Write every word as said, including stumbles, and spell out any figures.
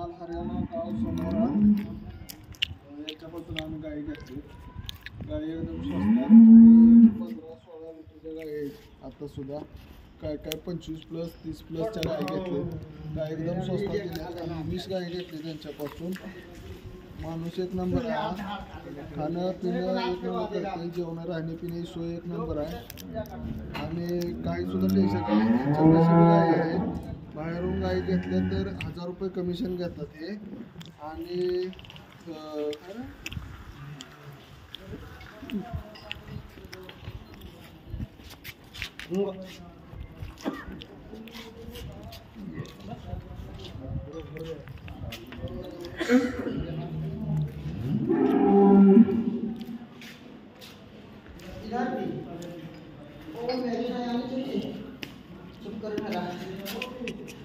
माल हरियाणा गाव समोरा याच्यापासून आम्ही गाई घेतली. गाई एकदम स्वस्तात आणि पंधरा सोळा लिटरच्या गाई आहेत. आता सुद्धा काय काय पंचवीस प्लस तीस प्लसच्या गाई घेतली. गाय एकदम स्वस्तात दिल्या. आम्ही वीस गाई घेतली त्यांच्यापासून. माणूस एक नंबर आहे. खाणं पिणं एक नंबर करते. जेवण राहणे पिणे सोय एक नंबर आहे. आणि काही सुद्धा टेन्शन नाही. त्यांच्यापाशी गाई आहे. बाहेरून गाई घेतल्या तर हजार रुपये कमिशन घेतात हे. आणि ओ मेरी ना यानी चाहिए चुप कर